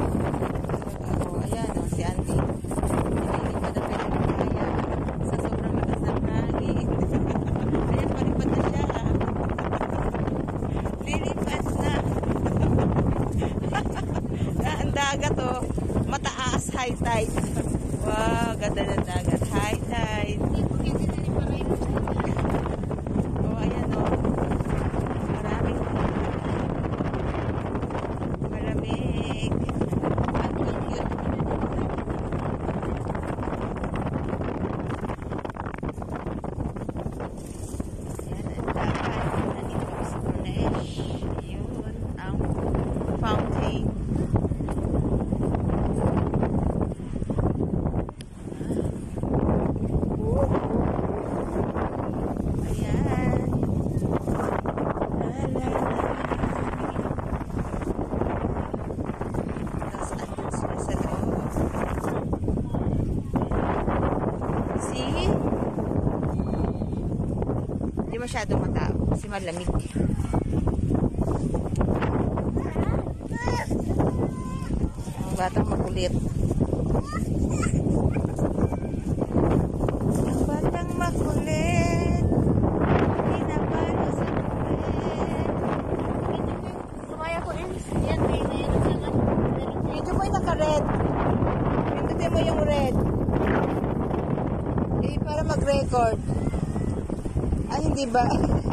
Oh, ayan, oh, si Andy. Nililipad ang pinagkaya sa sobrang lakas ng hangin. Ayan, palipad na siya. Lilipad na. Ang dagat, oh. Mataas, high tide. Wow, ganda ng dagat. High tide. Oh, ayan, oh. Maraming malamig. Ang cute. Ayan, ang dagat. Nandito kami sa Cornish. Yun, ang fountain. Hindi masyadong matao kasi malamig. Ang batang makulit. Ang batang makulit. Pinapalo sa kulit. Sumaya ko rin. Yan, may naman. Medyo mo yung naka-red. Pindutin mo yung red. Eh, para mag-record. Ay, hindi ba?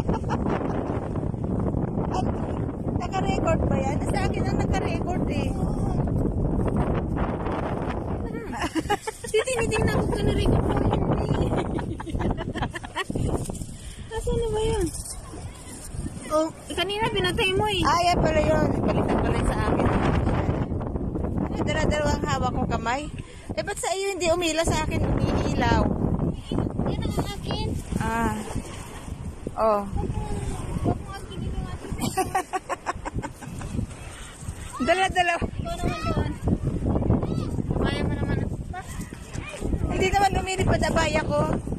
Ay, naka-record ba yan? Sa akin ang naka-record eh. Tinitingnan ko ka na-record pa rin. Nasaan na ba yan? Oh, kanina pinatay mo eh. Ay, yan pala yun. Balikan pala yun sa akin. Ay, dala-dalawang hawak kong kamay. Eh, ba't sa iyo hindi umila sa akin? Umiilaw. Yan ang akin. Ah. Oh. Huwag mo akin yung akin. Dala-dala. Ikaw naman doon. Kaya mo naman. Hindi naman lumilipad abaya ko.